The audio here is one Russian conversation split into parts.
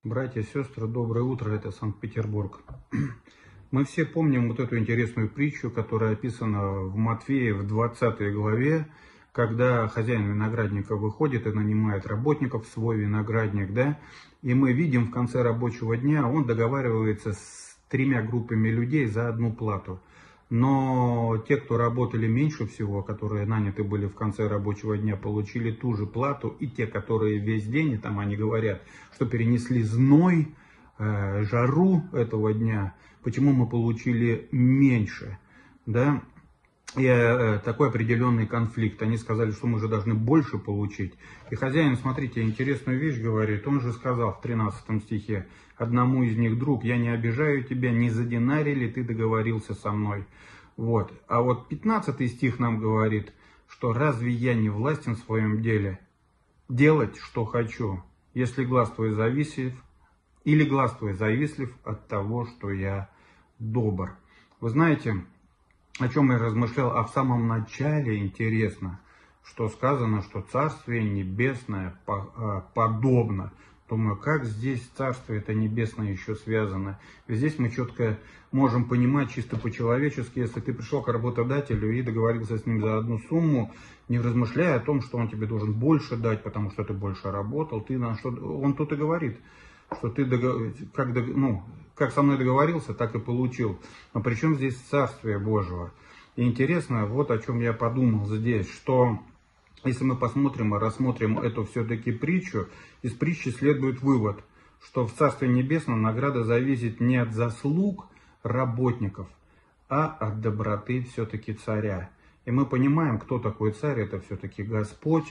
Братья и сестры, доброе утро, это Санкт-Петербург. Мы все помним вот эту интересную притчу, которая описана в Матфея в 20 главе, когда хозяин виноградника выходит и нанимает работников в свой виноградник, да, и мы видим в конце рабочего дня, он договаривается с 3 группами людей за одну плату. Но те, кто работали меньше всего, которые наняты были в конце рабочего дня, получили ту же плату. И те, которые весь день, и там они говорят, что перенесли зной, жару этого дня, почему мы получили меньше. Да? И такой определенный конфликт. Они сказали, что мы же должны больше получить. И хозяин, смотрите, интересную вещь говорит. Он же сказал в 13 стихе: одному из них: друг, я не обижаю тебя, не за динарий ли ты договорился со мной. Вот. А вот 15 стих нам говорит, что разве я не властен в своем деле делать, что хочу, если глаз твой завистлив, или глаз твой завистлив от того, что я добр. Вы знаете, о чем я размышлял? А в самом начале интересно, что сказано, что Царствие Небесное подобно. Думаю, как здесь Царствие это Небесное еще связано. И здесь мы четко можем понимать чисто по-человечески, если ты пришел к работодателю и договорился с ним за одну сумму, не размышляя о том, что он тебе должен больше дать, потому что ты больше работал, он тут и говорит, что ты как со мной договорился, так и получил. Но при чем здесь Царствие Божие? И интересно, вот о чем я подумал здесь, что если мы посмотрим и рассмотрим эту все-таки притчу, из притчи следует вывод, что в Царстве Небесном награда зависит не от заслуг работников, а от доброты все-таки царя. И мы понимаем, кто такой царь, это все-таки Господь.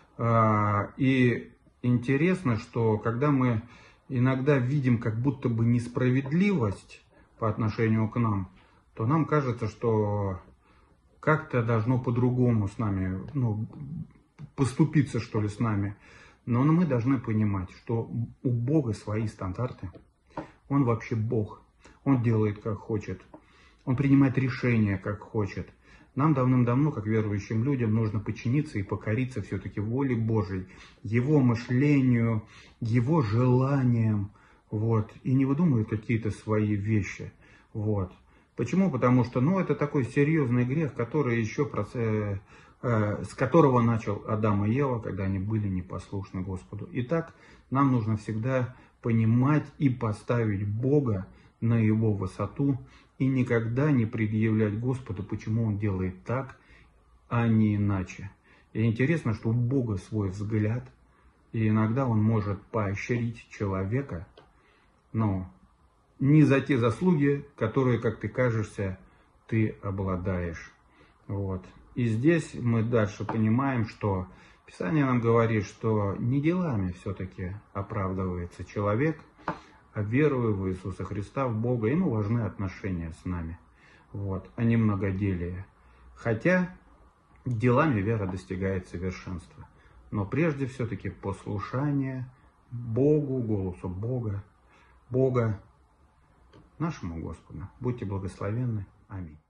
И интересно, что когда мы иногда видим как будто бы несправедливость по отношению к нам, то нам кажется, что как-то должно по-другому с нами, поступиться, что ли, с нами. Но мы должны понимать, что у Бога свои стандарты. Он вообще Бог. Он делает, как хочет. Он принимает решения, как хочет. Нам давным-давно, как верующим людям, нужно подчиниться и покориться все-таки воле Божией, Его мышлению, Его желаниям, вот, и не выдумывать какие-то свои вещи, вот. Почему? Потому что, это такой серьезный грех, который еще с которого начал Адам и Ева, когда они были непослушны Господу. Итак, нам нужно всегда понимать и поставить Бога на Его высоту и никогда не предъявлять Господу, почему Он делает так, а не иначе. И интересно, что у Бога свой взгляд, и иногда Он может поощрить человека, но не за те заслуги, которые, как ты кажешься, ты обладаешь. Вот. И здесь мы дальше понимаем, что Писание нам говорит, что не делами все-таки оправдывается человек, а верою в Иисуса Христа, в Бога. Ему важны отношения с нами, вот, а не многоделие. Хотя делами вера достигает совершенства. Но прежде все-таки послушание Богу, голосу Бога, нашему Господу. Будьте благословенны. Аминь.